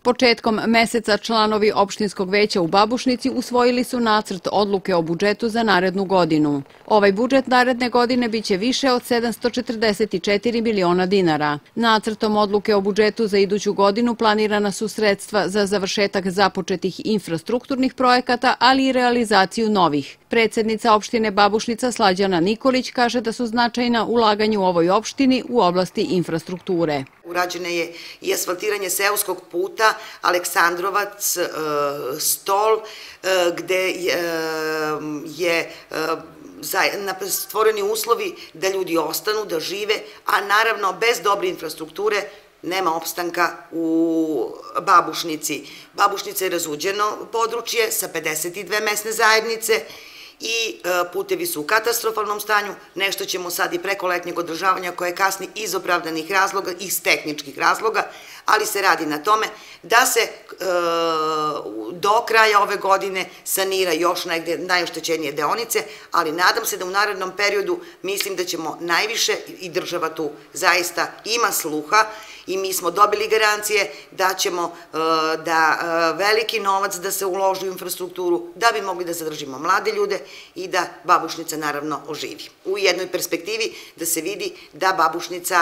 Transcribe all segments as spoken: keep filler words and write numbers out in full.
Početkom meseca članovi opštinskog veća u Babušnici usvojili su nacrt odluke o budžetu za narednu godinu. Ovaj budžet naredne godine biće više od sedamsto četrdeset četiri miliona dinara. Nacrtom odluke o budžetu za iduću godinu planirana su sredstva za završetak započetih infrastrukturnih projekata, ali i realizaciju novih. Predsednica opštine Babušnica Slađana Nikolić kaže da su značajna ulaganja u ovoj opštini u oblasti infrastrukture. Urađeno je i asfaltiranje seoskog puta Aleksandrovac Stol, gde je stvoreni uslovi da ljudi ostanu, da žive, a naravno bez dobre infrastrukture nema opstanka u Babušnici. Babušnica je razuđeno područje sa pedeset dve mesne zajednice i putevi su u katastrofalnom stanju. Nešto ćemo sad i preko letnjeg održavanja koje kasni iz opravdanih razloga, iz tehničkih razloga, ali se radi na tome da se do kraja ove godine sanira još negde najoštećenije deonice, ali nadam se da u narednom periodu mislim da ćemo najviše, i država tu zaista ima sluha, i mi smo dobili garancije da ćemo da veliki novac da se uloži u infrastrukturu, da bi mogli da zadržimo mlade ljude i da Babušnica naravno oživi. U jednoj perspektivi da se vidi da Babušnica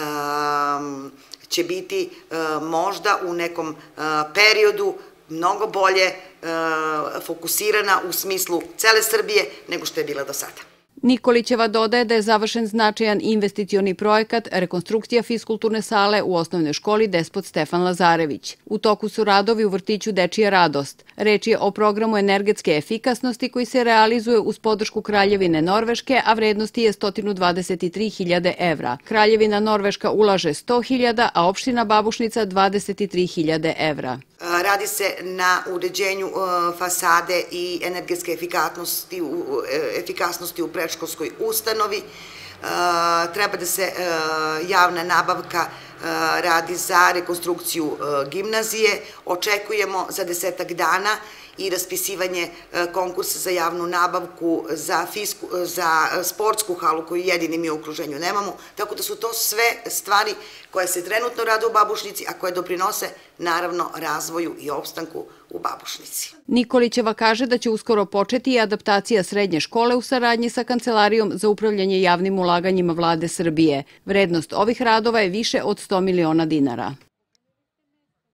će biti možda u nekom periodu mnogo bolje fokusirana u smislu cele Srbije nego što je bila do sada. Nikolićeva dodaje da je završen značajan investicioni projekat rekonstrukcija fiskulturne sale u osnovnoj školi Despot Stefan Lazarević. U toku su radovi u vrtiću Dečija radost. Reč je o programu energetske efikasnosti koji se realizuje uz podršku Kraljevine Norveške, a vrednosti je sto dvadeset tri hiljade evra. Kraljevina Norveška ulaže sto hiljada, a opština Babušnica dvadeset tri hiljade evra. Radi se na uređenju fasade i energetske efikasnosti u predškolskoj ustanovi. Treba da se javna nabavka radi za rekonstrukciju gimnazije. Očekujemo za desetak dana i raspisivanje konkursa za javnu nabavku za sportsku halu koju jedini mi u okruženju nemamo. Tako da su to sve stvari koje se trenutno rade u Babušnici, a koje doprinose naravno razvoju i opstanku u Babušnici. Nikolićeva kaže da će uskoro početi i adaptacija srednje škole u saradnji sa Kancelarijom za upravljanje javnim ulaganjima Vlade Srbije. Vrednost ovih radova je više od sto miliona dinara.